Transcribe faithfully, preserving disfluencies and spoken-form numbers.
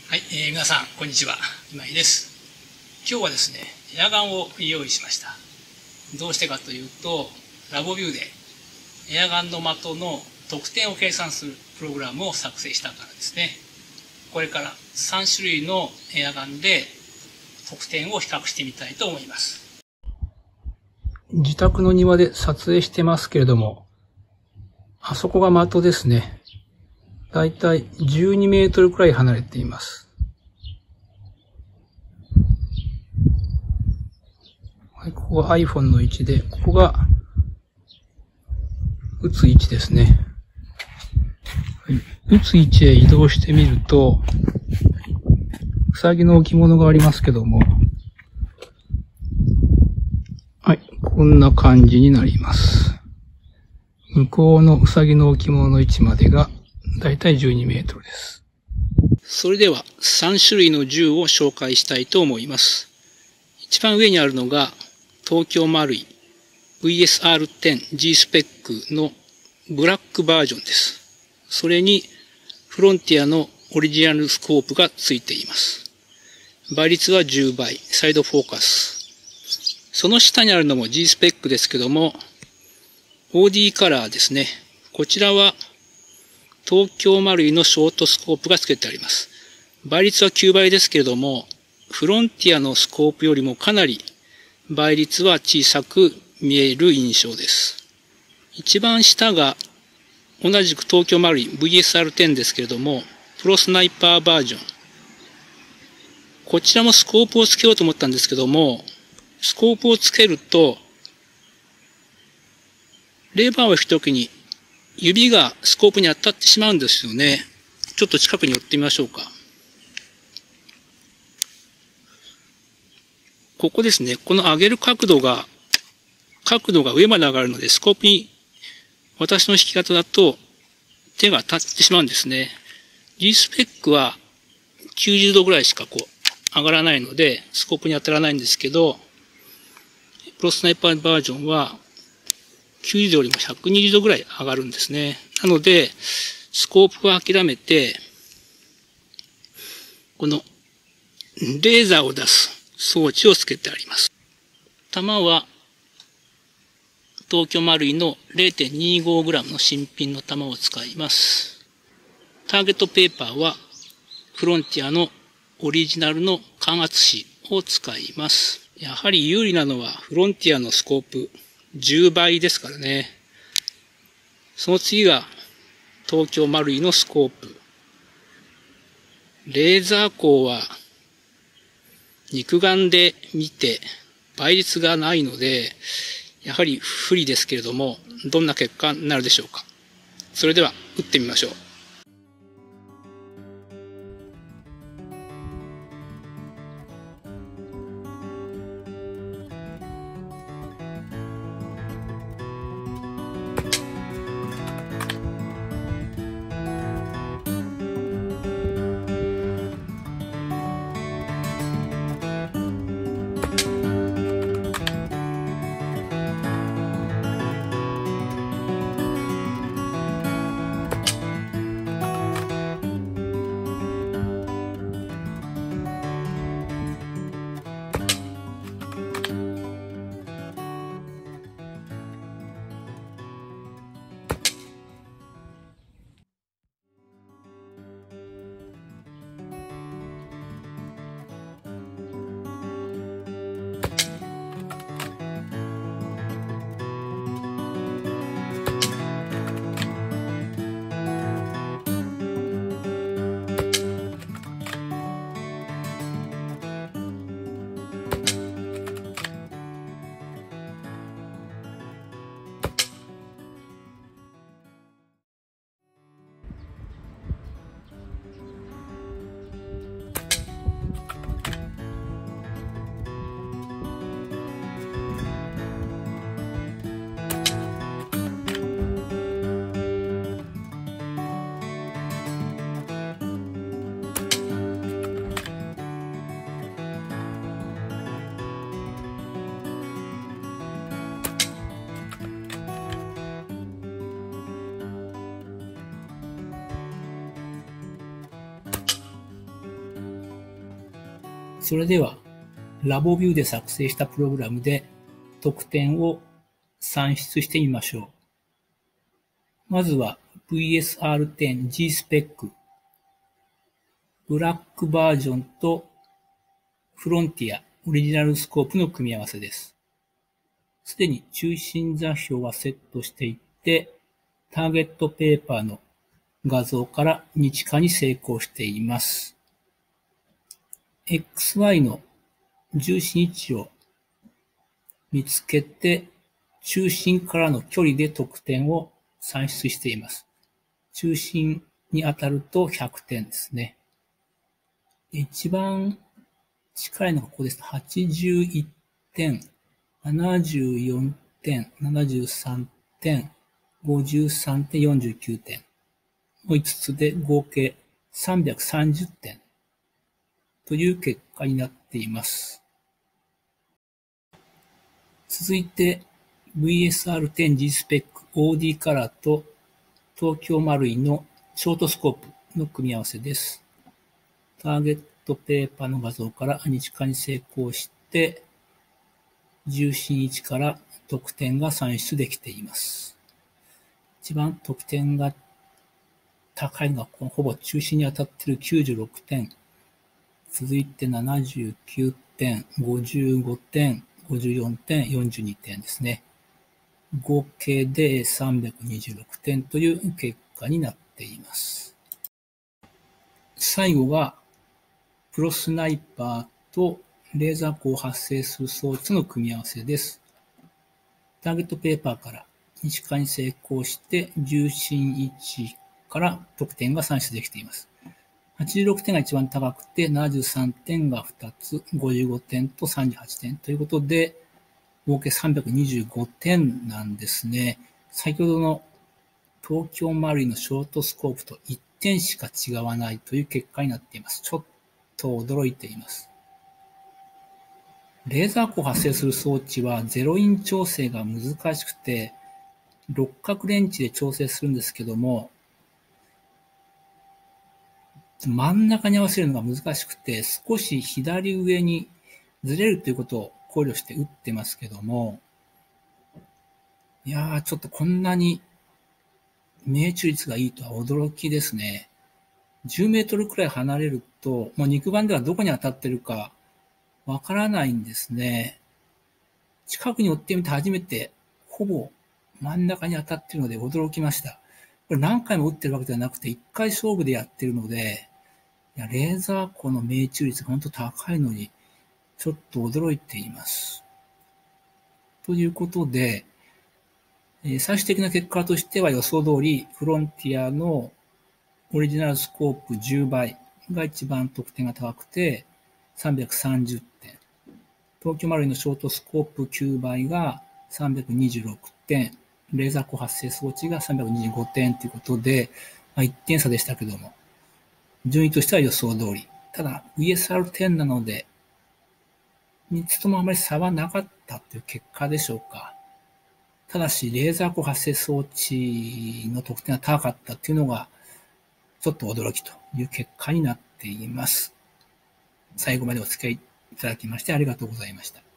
はい、えー、皆さんこんにちは、今井です。今日はですね、エアガンを用意しました。どうしてかというと、ラボビューでエアガンの的の得点を計算するプログラムを作成したからですね。これからさん種類のエアガンで得点を比較してみたいと思います。自宅の庭で撮影してますけれども、あそこが的ですね。だいたいじゅうにメートルくらい離れています。はい、ここが iPhone の位置で、ここが撃つ位置ですね。はい、撃つ位置へ移動してみると、ウサギの置物がありますけども、はい、こんな感じになります。向こうのウサギの置物の位置までがだいたいじゅうにメートルです。それではさん種類の銃を紹介したいと思います。一番上にあるのが東京マルイ ブイエスアールテンジー スペックのブラックバージョンです。それにフロンティアのオリジナルスコープがついています。倍率はじゅうばい、サイドフォーカス。その下にあるのも G スペックですけども、オーディー カラーですね。こちらは東京マルイのショートスコープが付けてあります。倍率はきゅうばいですけれども、フロンティアのスコープよりもかなり倍率は小さく見える印象です。一番下が同じく東京マルイ ブイエスアールテン ですけれども、プロスナイパーバージョン。こちらもスコープを付けようと思ったんですけども、スコープを付けると、レバーを引くときに指がスコープに当たってしまうんですよね。ちょっと近くに寄ってみましょうか。ここですね。この上げる角度が、角度が上まで上がるので、スコープに私の引き方だと手が当たってしまうんですね。G スペックはきゅうじゅうどぐらいしかこう上がらないので、スコープに当たらないんですけど、プロスナイパーバージョンはきゅうじゅうどよりもひゃくにじゅうどぐらい上がるんですね。なので、スコープは諦めて、このレーザーを出す装置をつけてあります。弾は東京マルイの れいてんにごグラム の新品の弾を使います。ターゲットペーパーはフロンティアのオリジナルの感圧紙を使います。やはり有利なのはフロンティアのスコープじゅうばいですからね。その次が東京マルイのスコープ。レーザー光は肉眼で見て倍率がないので、やはり不利ですけれども、どんな結果になるでしょうか。それでは撃ってみましょう。 それでは、ラボビューで作成したプログラムで得点を算出してみましょう。まずは ブイエスアールテンジースペック、ブラックバージョンとフロンティアオリジナルスコープの組み合わせです。すでに中心座標はセットしていて、ターゲットペーパーの画像から日化に成功しています。エックスワイ の重心位置を見つけて、中心からの距離で得点を算出しています。中心に当たるとひゃくてんですね。一番近いのがここです。はちじゅういってん、ななじゅうよんてん、ななじゅうさんてん、ごじゅうさんてん、よんじゅうきゅうてんのいつつで合計さんびゃくさんじゅってんという結果になっています。続いて ブイエスアールテンジースペック オーディー カラーと東京マルイのショートスコープの組み合わせです。ターゲットペーパーの画像から日化に成功して、重心位置から得点が算出できています。一番得点が高いのがほぼ中心に当たっているきゅうじゅうろくてん。続いてななじゅうきゅうてん、ごじゅうごてん、ごじゅうよんてん、よんじゅうにてんですね。合計でさんびゃくにじゅうろくてんという結果になっています。最後は、プロスナイパーとレーザー光を発生する装置の組み合わせです。ターゲットペーパーから日化に成功して、重心位置から得点が算出できています。はちじゅうろくてんが一番高くて、ななじゅうさんてんがふたつ、ごじゅうごてんとさんじゅうはちてんということで、合計さんびゃくにじゅうごてんなんですね。先ほどの東京マルイのショートスコープといってんしか違わないという結果になっています。ちょっと驚いています。レーザー光を発生する装置はゼロイン調整が難しくて、六角レンチで調整するんですけども、真ん中に合わせるのが難しくて、少し左上にずれるということを考慮して打ってますけども、いやー、ちょっとこんなに命中率がいいとは驚きですね。じゅうメートルくらい離れると、もう肉眼ではどこに当たってるかわからないんですね。近くに追ってみて初めて、ほぼ真ん中に当たっているので驚きました。これ何回も打ってるわけではなくて、一回勝負でやってるので、いやレーザー光の命中率が本当高いのに、ちょっと驚いています。ということで、最終的な結果としては予想通り、フロンティアのオリジナルスコープじゅうばいが一番得点が高くてさんびゃくさんじゅってん。東京マルイのショートスコープきゅうばいがさんびゃくにじゅうろくてん。レーザー光発生装置がさんびゃくにじゅうごてんということで、まあ、いってん差でしたけども、順位としては予想通り。ただ、ブイエスアールテン なので、みっつともあまり差はなかったという結果でしょうか。ただし、レーザー光発生装置の得点が高かったというのが、ちょっと驚きという結果になっています。最後までお付き合いいただきましてありがとうございました。